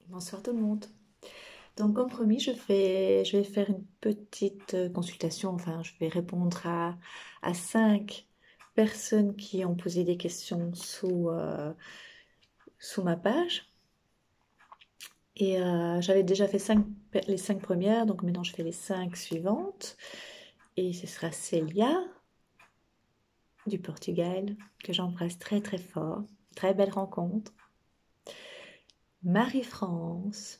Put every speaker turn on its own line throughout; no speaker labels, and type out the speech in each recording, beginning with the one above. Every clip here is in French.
Bonsoir tout le monde. Donc comme promis, je vais faire une petite consultation, enfin je vais répondre à 5 personnes qui ont posé des questions sous ma page. Et j'avais déjà fait les 5 premières, donc maintenant je fais les 5 suivantes. Et ce sera Célia du Portugal, que j'embrasse très très fort. Très belle rencontre. Marie-France,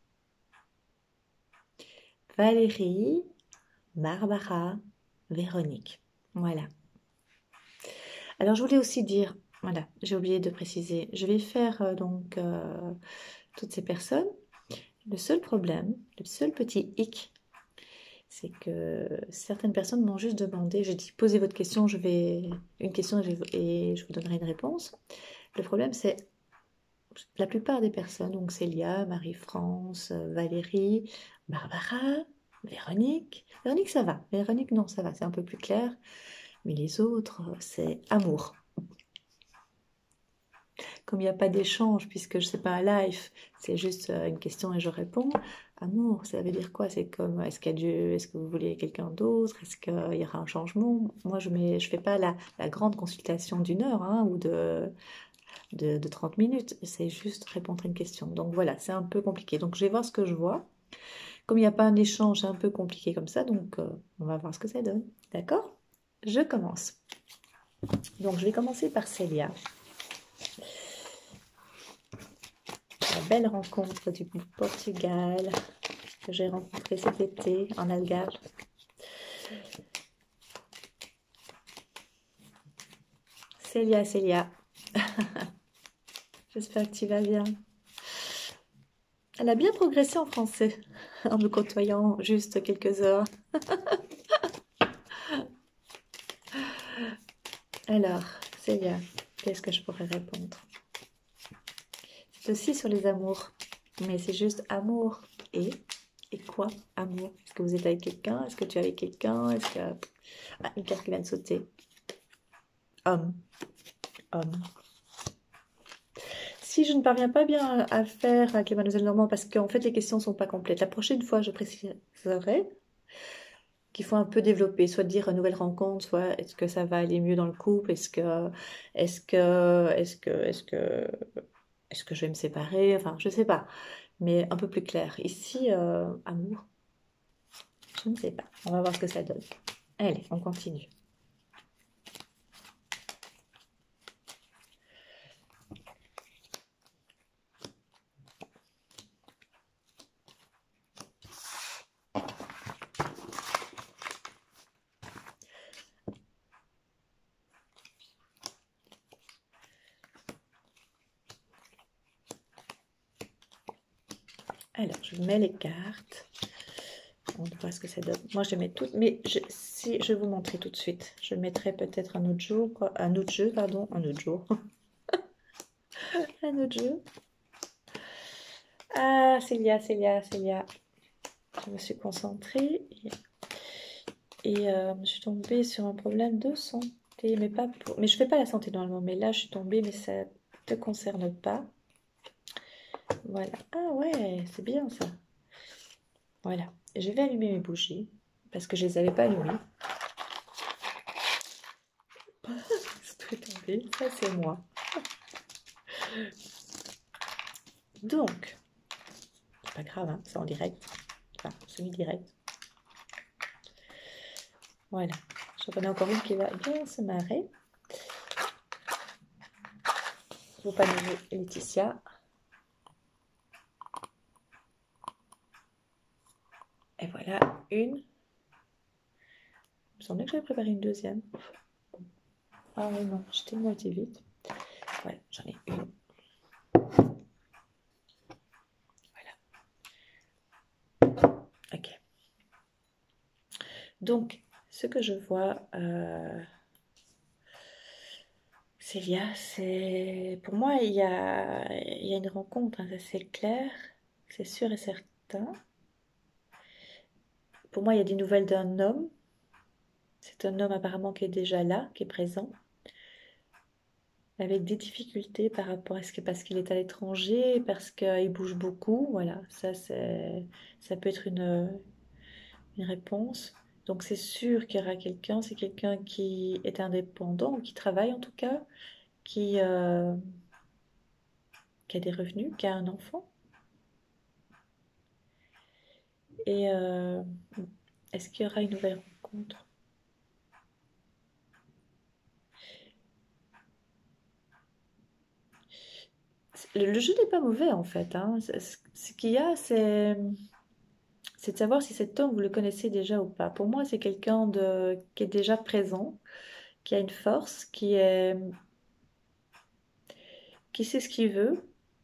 Valérie, Barbara, Véronique. Voilà. Alors, je voulais aussi dire, voilà, j'ai oublié de préciser, je vais faire toutes ces personnes. Le seul problème, le seul petit hic, c'est que certaines personnes m'ont juste demandé, j'ai dit, posez votre question, une question et je vous donnerai une réponse. Le problème, c'est la plupart des personnes, donc Célia, Marie-France, Valérie, Barbara, Véronique. Véronique, ça va. Véronique, non, ça va, c'est un peu plus clair. Mais les autres, c'est amour. Comme il n'y a pas d'échange, puisque je sais pas un live, c'est juste une question et je réponds. Amour, ça veut dire quoi? C'est comme, est-ce qu'il y a Dieu, est-ce que vous voulez quelqu'un d'autre? Est-ce qu'il y aura un changement? Moi, je fais pas la grande consultation d'1 heure hein, ou de 30 minutes. C'est juste répondre à une question. Donc voilà, c'est un peu compliqué. Donc je vais voir ce que je vois. Comme il n'y a pas un échange, c'est un peu compliqué comme ça. Donc on va voir ce que ça donne. D'accord? Je commence. Donc je vais commencer par Célia. La belle rencontre du Portugal que j'ai rencontrée cet été en Algarve. Célia, Célia, j'espère que tu vas bien. Elle a bien progressé en français en me côtoyant juste quelques heures. Alors, Célia, qu'est-ce que je pourrais répondre? C'est aussi sur les amours, mais c'est juste amour et quoi amour? Est-ce que vous êtes avec quelqu'un? Est-ce que tu es avec quelqu'un? Est-ce que... Ah, une carte qui vient de sauter. Homme, homme. Si je ne parviens pas bien à le faire avec les mademoiselles Normand, parce qu'en fait les questions ne sont pas complètes, la prochaine fois je préciserai qu'il faut un peu développer, soit dire nouvelle rencontre, soit est-ce que ça va aller mieux dans le couple, est-ce que je vais me séparer, enfin je sais pas, mais un peu plus clair. Ici, amour, je ne sais pas. On va voir ce que ça donne. Allez, on continue. Alors, je mets les cartes. On voit ce que ça donne. Moi, je mets toutes, mais si je vais vous montrer tout de suite, je mettrai peut-être un autre jour, un autre jeu, pardon, un autre jour, un autre jeu. Ah, Célia, Célia, Célia. Je me suis concentrée et je suis tombée sur un problème de santé, mais pas pour, mais je fais pas la santé normalement, mais là, je suis tombée, mais ça te concerne pas. Voilà. Ah ouais, c'est bien ça. Voilà. Je vais allumer mes bougies parce que je les avais pas allumées. C'est tombé. Ça, c'est moi. Donc, c'est pas grave, hein, c'est en direct. Enfin, semi-direct. Voilà. J'en connais encore une qui va bien se marrer. Faut pas nommer Laetitia. Et voilà, une. Il me semblait que j'avais préparé une deuxième. Ah oui, non, j'étais moitié vite. Voilà, j'en ai une. Ok. Donc, ce que je vois, Célia, c'est... Pour moi, il y a une rencontre, hein, ça c'est clair, c'est sûr et certain. Pour moi, il y a des nouvelles d'un homme. C'est un homme apparemment qui est déjà là, qui est présent. avec des difficultés par rapport à ce que parce qu'il est à l'étranger, parce qu'il bouge beaucoup. Voilà, ça peut être une réponse. Donc c'est sûr qu'il y aura quelqu'un, c'est quelqu'un qui est indépendant, ou qui travaille en tout cas, qui, euh, qui a des revenus, qui a un enfant. Et est-ce qu'il y aura une nouvelle rencontre? Le jeu n'est pas mauvais en fait, hein. Ce qu'il y a, c'est de savoir si cet homme, vous le connaissez déjà ou pas. Pour moi, c'est quelqu'un qui est déjà présent, qui a une force, qui sait ce qu'il veut.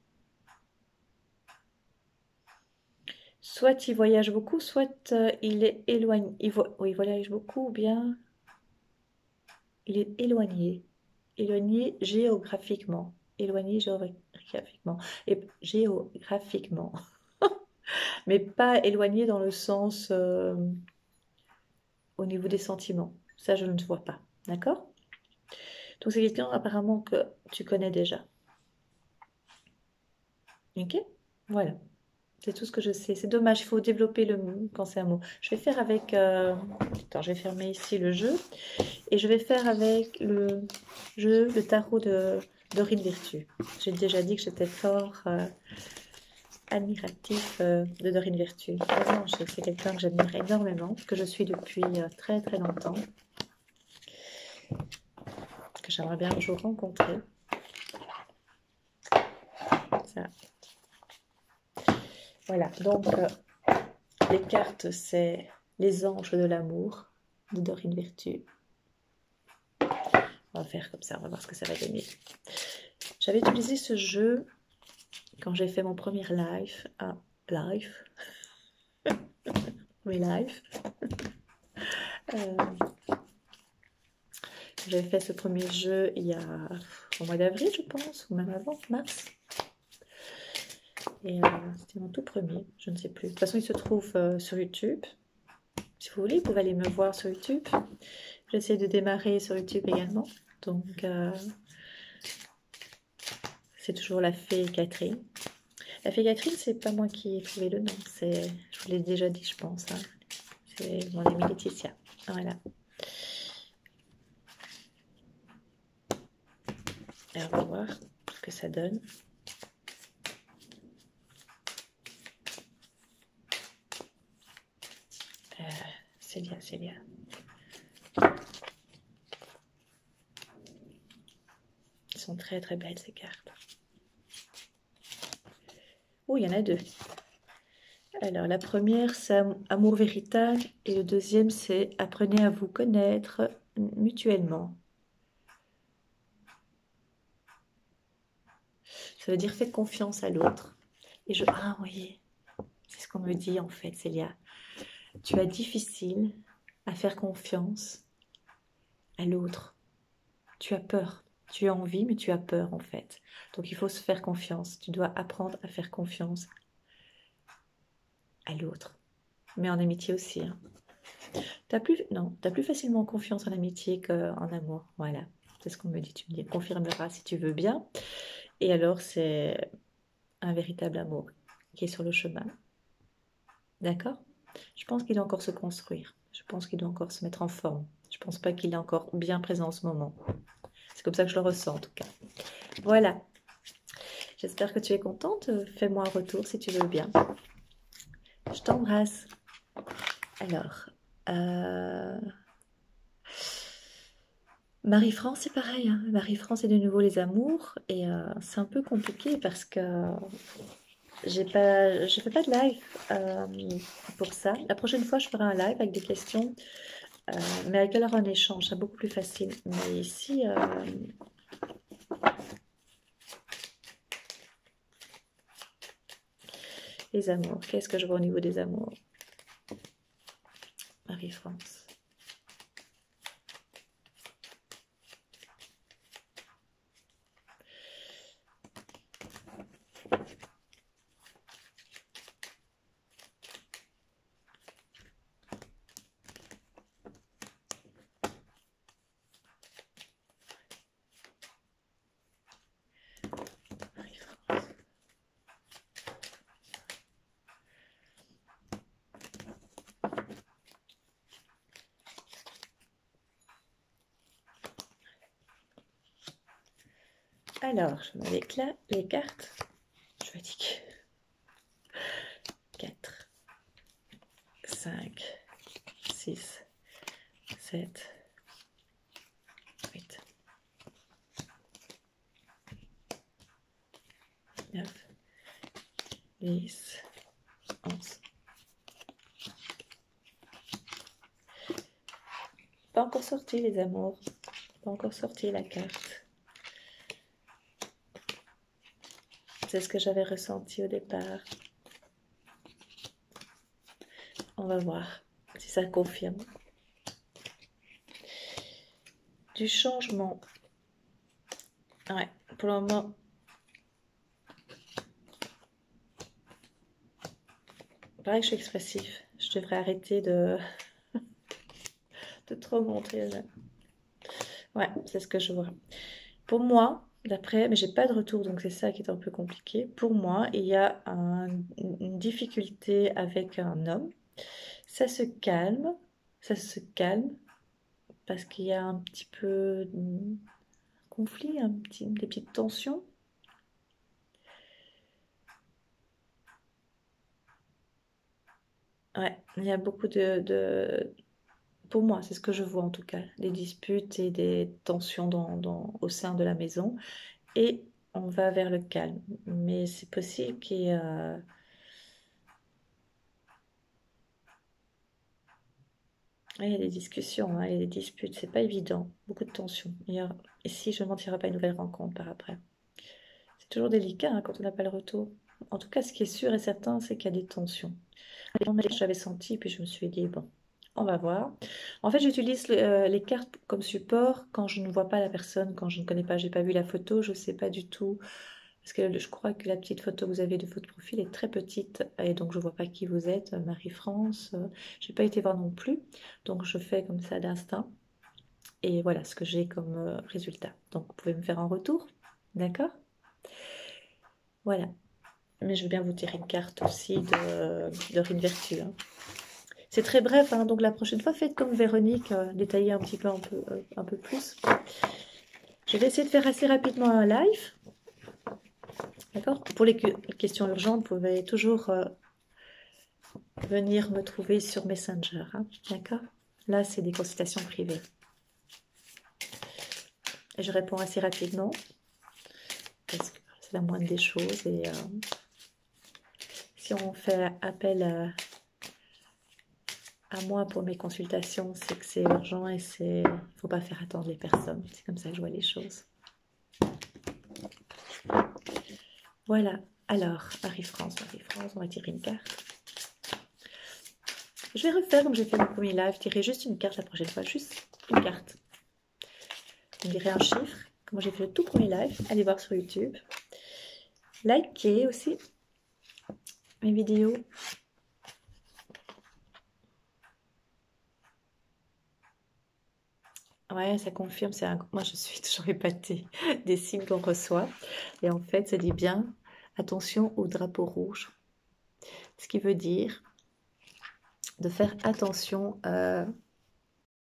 Soit il voyage beaucoup, soit il est éloigné. Oui, il voyage beaucoup, ou bien il est éloigné. Éloigné géographiquement. Éloigné géographiquement. Et géographiquement. Mais pas éloigné dans le sens au niveau des sentiments. Ça, je ne vois pas. D'accord? Donc c'est quelqu'un apparemment que tu connais déjà. Ok? Voilà. C'est tout ce que je sais. C'est dommage, il faut développer le mot quand c'est un mot. Je vais faire avec... Attends, je vais fermer ici le jeu. Et je vais faire avec le jeu, le tarot de Dorine Virtue. J'ai déjà dit que j'étais fort admiratif de Dorine Virtue. Vraiment, c'est quelqu'un que j'admire énormément, que je suis depuis très très longtemps, que j'aimerais bien un jour rencontrer. Ça. Voilà, donc les cartes, c'est les anges de l'amour de Dorine Virtue. On va faire comme ça, on va voir ce que ça va donner. J'avais utilisé ce jeu quand j'ai fait mon premier live. Mes lives. J'avais fait ce premier jeu il y a au mois d'avril, je pense, ou même avant, mars. Et c'était mon tout premier, je ne sais plus. De toute façon, il se trouve sur YouTube. Si vous voulez, vous pouvez aller me voir sur YouTube. J'essaie de démarrer sur YouTube également. Donc, c'est toujours la fée Catherine. La fée Catherine, c'est pas moi qui ai trouvé le nom. Je vous l'ai déjà dit, je pense. Hein. C'est mon amie Laetitia. Voilà. Alors, on va voir ce que ça donne. C'est bien, c'est bien. Elles sont très très belles ces cartes. Oh, il y en a deux. Alors, la première, c'est amour véritable. Et le deuxième, c'est apprenez à vous connaître mutuellement. Ça veut dire faites confiance à l'autre. Ah oui, c'est ce qu'on me dit en fait, Célia. Tu as difficile à faire confiance à l'autre. Tu as peur. Tu as envie, mais tu as peur en fait. Donc il faut se faire confiance. Tu dois apprendre à faire confiance à l'autre. Mais en amitié aussi. Hein. T'as plus facilement confiance en amitié qu'en amour. Voilà, c'est ce qu'on me dit. Tu me confirmeras si tu veux bien. Et alors, c'est un véritable amour qui est sur le chemin. D'accord? Je pense qu'il doit encore se construire. Je pense qu'il doit encore se mettre en forme. Je pense pas qu'il est encore bien présent en ce moment. C'est comme ça que je le ressens en tout cas. Voilà. J'espère que tu es contente. Fais-moi un retour si tu veux bien. Je t'embrasse. Alors, Marie-France, c'est pareil. Hein. Marie-France, c'est de nouveau les amours. Et c'est un peu compliqué parce que je fais pas de live pour ça. La prochaine fois, je ferai un live avec des questions, mais avec alors un échange, c'est beaucoup plus facile. Mais ici, les amours. Qu'est-ce que je vois au niveau des amours? Marie-France. Alors, je mets les cartes. Je fatigue. 4, 5, 6, 7, 8, 9, 10, 11. Pas encore sorti les amours. Pas encore sorti la carte. C'est ce que j'avais ressenti au départ. On va voir si ça confirme. Du changement. Ouais, pour le moment. Pareil que je suis expressif. Je devrais arrêter de trop montrer. Ouais, c'est ce que je vois. Pour moi, d'après, mais j'ai pas de retour, donc c'est ça qui est un peu compliqué. Pour moi, il y a une difficulté avec un homme. Ça se calme, parce qu'il y a un petit peu de conflit, des petites tensions. Ouais, il y a beaucoup pour moi, c'est ce que je vois en tout cas, des disputes et des tensions au sein de la maison. Et on va vers le calme. Mais c'est possible qu'il y ait... il y a des discussions, hein, il y a des disputes, c'est pas évident, beaucoup de tensions. Et si je ne m'en tirerai pas une nouvelle rencontre par après. C'est toujours délicat hein, quand on n'a pas le retour. En tout cas, ce qui est sûr et certain, c'est qu'il y a des tensions. J'avais senti, puis je me suis dit, bon, on va voir. En fait, j'utilise les cartes comme support quand je ne vois pas la personne, quand je ne connais pas, j'ai pas vu la photo, je ne sais pas du tout. Parce que je crois que la petite photo que vous avez de votre profil est très petite, et donc je ne vois pas qui vous êtes, Marie-France. Je n'ai pas été voir non plus, donc je fais comme ça d'instinct. Et voilà ce que j'ai comme résultat. Donc vous pouvez me faire un retour, d'accord? Voilà. Mais je veux bien vous tirer une carte aussi de Rine Vertu. Hein. C'est très bref, hein, donc la prochaine fois, faites comme Véronique, détaillez un petit peu, un peu plus. Je vais essayer de faire assez rapidement un live. D'accord? Pour les questions urgentes, vous pouvez toujours venir me trouver sur Messenger. Hein, d'accord? Là, c'est des consultations privées. Et je réponds assez rapidement. Parce que c'est la moindre des choses. Et si on fait appel à moi pour mes consultations, c'est que c'est urgent et il ne faut pas faire attendre les personnes. C'est comme ça que je vois les choses. Voilà. Alors, Marie-France, on va tirer une carte. Je vais refaire comme j'ai fait mon premier live, tirer juste une carte la prochaine fois, juste une carte. On dirait un chiffre, comme j'ai fait le tout premier live. Allez voir sur YouTube. Likez aussi mes vidéos. Ouais, ça confirme, moi je suis toujours épatée des signes qu'on reçoit. Et en fait, ça dit bien, attention au drapeau rouge. Ce qui veut dire de faire attention